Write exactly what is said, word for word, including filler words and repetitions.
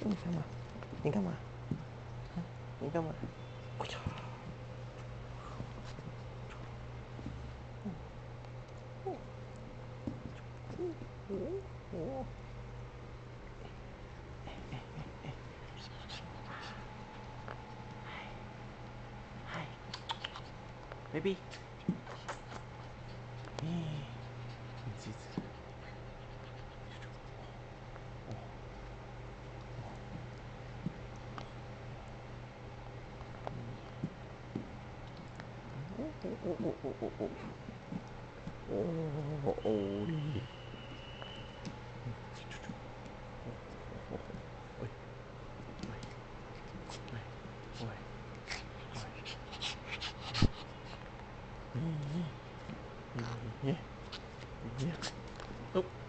你干嘛？你干嘛？你干嘛？哎呀！ baby， 咦，你机子，哦哦哦哦哦哦哦，哦哦哩，喂喂喂喂喂，咦咦咦咦咦，哦。